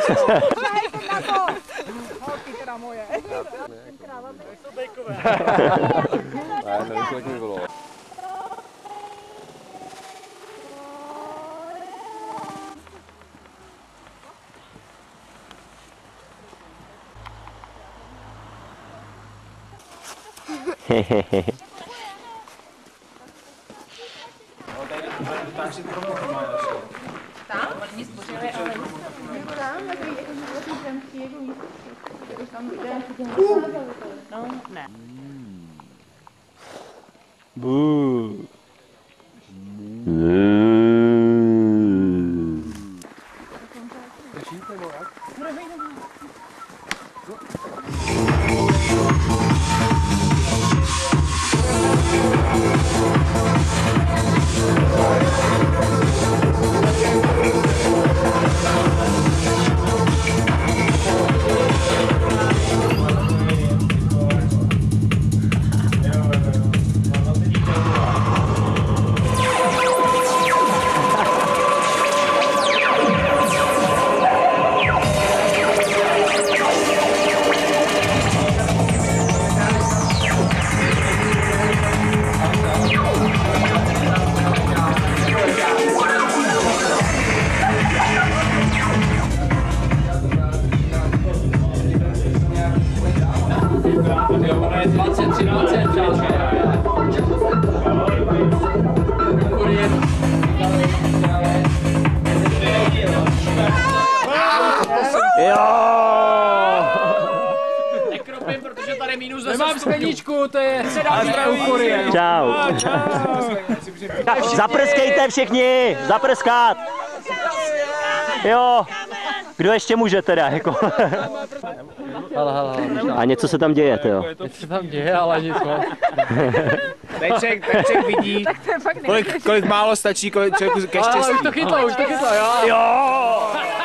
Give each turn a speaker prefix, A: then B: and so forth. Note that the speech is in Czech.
A: Holky teda moje.
B: Jsou bejkové.
C: Ne, nevím, kolik mi bylo.
A: Tam? Oni spořili, ale tam, jakože zemský, jako místo, tam jde. No, ne.
D: Bů.
B: Nekropím, protože tady minus 10 Nemám skleničku, to je předání euforie.
D: Čau. Zaprskejte všichni, zaprskat. Jo. Kdo ještě může teda, jako. A něco se tam děje, jo.
B: Něco se tam děje, ale nic moc.
E: Peček vidí, kolik málo stačí člověku ke štěstí.
B: Ale už to chytlo, jo.
D: Jo.